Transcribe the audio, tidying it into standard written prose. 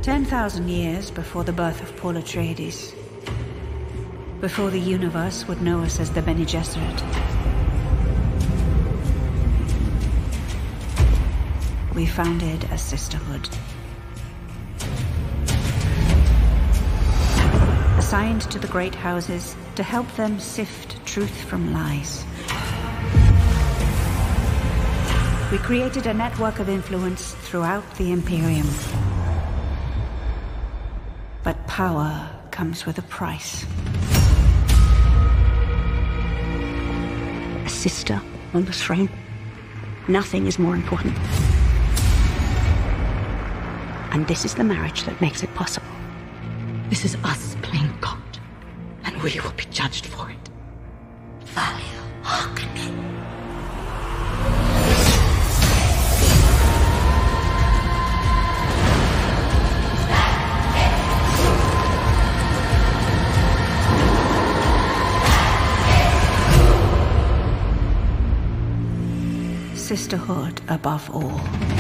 10,000 years before the birth of Paul Atreides. Before the universe would know us as the Bene Gesserit. We founded a sisterhood. Assigned to the great houses to help them sift truth from lies. We created a network of influence throughout the Imperium. But power comes with a price. A sister on the throne. Nothing is more important. And this is the marriage that makes it possible. This is us playing God, and we will be judged for it. Value Harkonnen. Sisterhood above all.